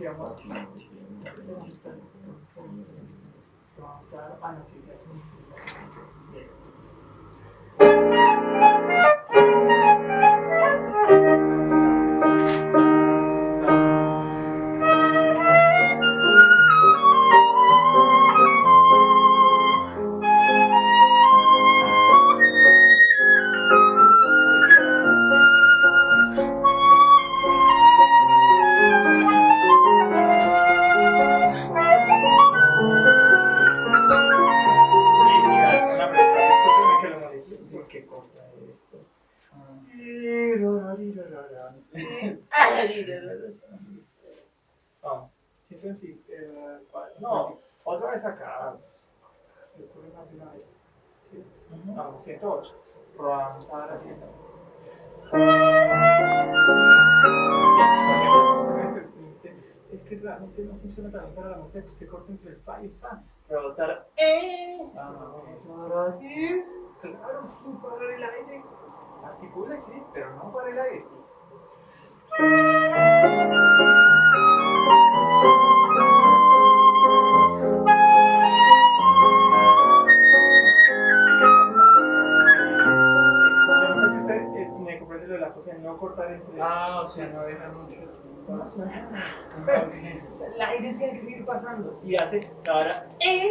llama? Ah, no, sí, bien. Que corta esto. Vamos, 120, no, otra vez acá. Me ocurre más de una vez. ¿Sí? Vamos, 108. Es que realmente no funciona también para la música que usted corta entre el fa y el fa. Rebotar. Claro, sin parar el aire. Articula, sí, pero no para el aire. Yo no sé si usted me comprende lo de la cosa de no cortar entre. O sea, no deja mucho. O sea, el aire tiene que seguir pasando. Y hace. Ahora.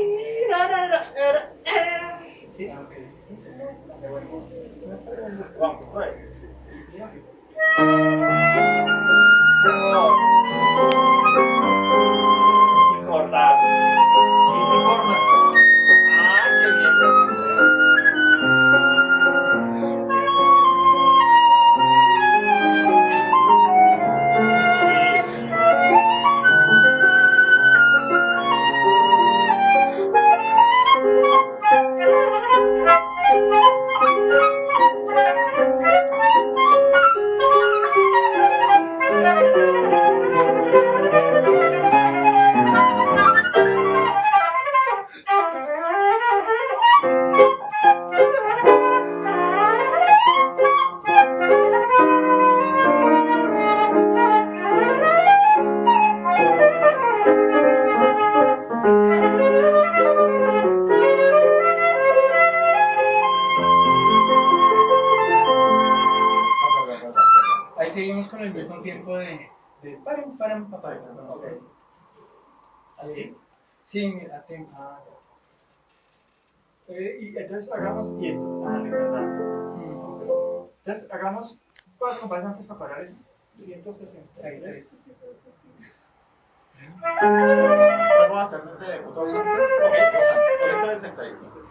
¿Sí? Eso no está de buen gusto. No está de buen gusto. Vamos, por ahí. Y así. Sin cortar. Y sin cortar. Qué bien. Ahí seguimos con el mismo tiempo de param, papá. Okay. ¿Así? Sí, a tiempo. Y entonces hagamos y esto. De verdad. Entonces hagamos 4 compases antes para parar eso. 163. Vamos a hacer desde 2 antes. 165.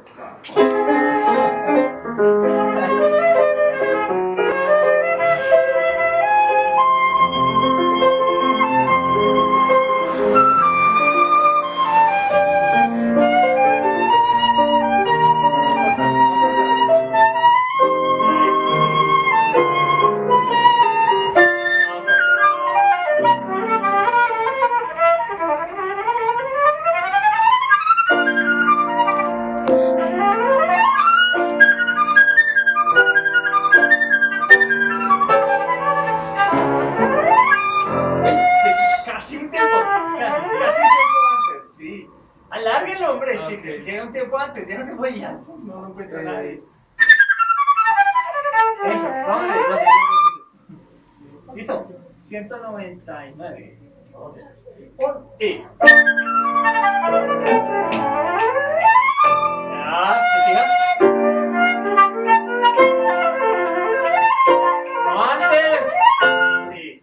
Alárguenlo, hombre. Llega un tiempo antes, llega un tiempo y ya no lo encuentra nadie. Eso, vamos a ver. ¿Listo? 199. Por E. ¿Se fijan? ¡Antes! Sí.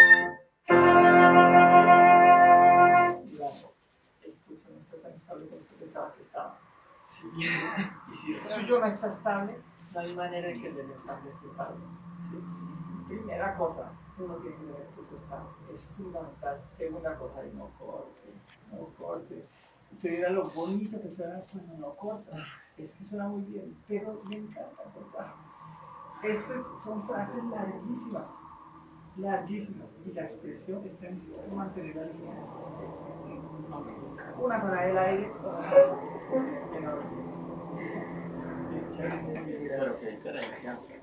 El pulso no está tan estable como usted pensaba que estaba. Sí. Y si el suyo no está estable, no hay manera de que el del ensamble esté estable. ¿Sí? Primera cosa, uno tiene que tener el pulso estable. Es fundamental. Segunda cosa, y no corte. No corte. Usted dirá lo bonito que suena cuando no corta. Es que suena muy bien, pero me encanta cortar. Estas son frases larguísimas. Larguísimas. Y la expresión está en mantener la línea. Una para el aire. Pero qué diferencia.